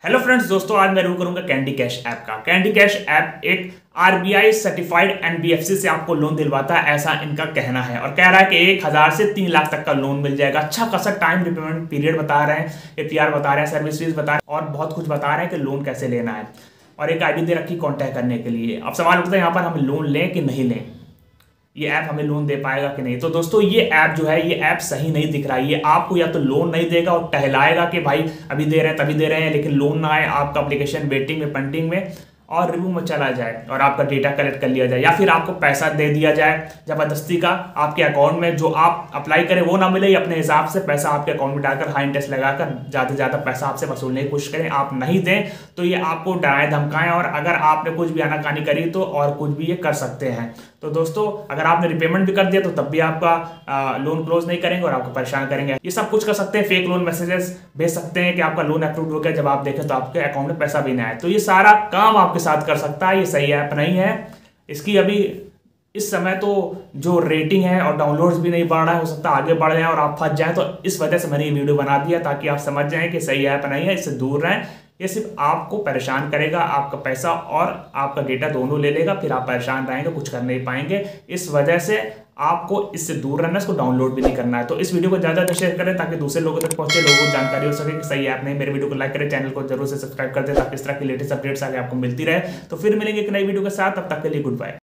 Hello friends, दोस्तों आज मैं रिव्यू करूंगा कैंडी कैश ऐप का। कैंडी कैश ऐप एक आरबीआई सर्टिफाइड एनबीएफसी से आपको लोन दिलवाता है, ऐसा इनका कहना है। और कह रहा है कि 1000 से 3 लाख तक का लोन मिल जाएगा। अच्छा खासा टाइम रिपेमेंट पीरियड बता रहे हैं, एपीआर बता रहे हैं, सर्विस फीस बता रहे हैं और बहुत कुछ बता रहे हैं कि लोन कैसे लेना है। और एक आईडी दे रखी कॉन्टैक्ट करने के लिए। अब सवाल उठता है यहाँ पर, हम लोन लें कि नहीं लें, ये ऐप हमें लोन दे पाएगा कि नहीं। तो दोस्तों ये ऐप जो है, ये ऐप सही नहीं दिख रहा है। ये आपको या तो लोन नहीं देगा और टहलाएगा कि भाई अभी दे रहे हैं तभी दे रहे हैं, लेकिन लोन ना आए, आपका एप्लीकेशन वेटिंग में पेंडिंग में और रिव्यू में चला जाए और आपका डेटा कलेक्ट कर लिया जाए, या फिर आपको पैसा दे दिया जाए जबरदस्ती का आपके अकाउंट में, जो आप अप्लाई करें वो ना मिले, अपने हिसाब से पैसा आपके अकाउंट में डालकर हाई इंटरेस्ट लगाकर ज़्यादा से ज़्यादा पैसा आपसे वसूलने की कोशिश करें, आप नहीं दें तो ये आपको डराएं धमकाएं। और अगर आपने कुछ भी आनाकानी करी तो और कुछ भी ये कर सकते हैं। तो दोस्तों अगर आपने रिपेमेंट भी कर दिया तो तब भी आपका लोन क्लोज नहीं करेंगे और आपको परेशान करेंगे। ये सब कुछ कर सकते हैं, फेक लोन मैसेजेस भेज सकते हैं कि आपका लोन अप्रूव हो गया, जब आप देखें तो आपके अकाउंट में पैसा भी नहीं आए। तो ये सारा काम आपके साथ कर सकता है। ये सही ऐप नहीं है। इसकी अभी इस समय तो जो रेटिंग है और डाउनलोड्स भी नहीं बढ़ रहा है, हो सकता है आगे बढ़ जाए और आप फंस जाएं। तो इस वजह से मैंने ये वीडियो बना दिया ताकि आप समझ जाएं कि सही ऐप नहीं है, इससे दूर रहें। ये सिर्फ आपको परेशान करेगा, आपका पैसा और आपका डेटा दोनों ले लेगा, फिर आप परेशान रहेंगे, कुछ कर नहीं पाएंगे। इस वजह से आपको इससे दूर रहना, इसको डाउनलोड भी नहीं करना है। तो इस वीडियो को ज़्यादा शेयर करें ताकि दूसरे लोगों तक पहुंचे, लोगों को जानकारी हो सके कि सही ऐप नहीं। मेरे वीडियो को लाइक करें, चैनल को जरूर से सब्सक्राइब कर दें ताकि इस तरह की लेटेस्ट अपडेट्स आगे आपको मिलती रहे। तो फिर मिलेंगे एक नई वीडियो के साथ, तब तक के लिए गुड बाय।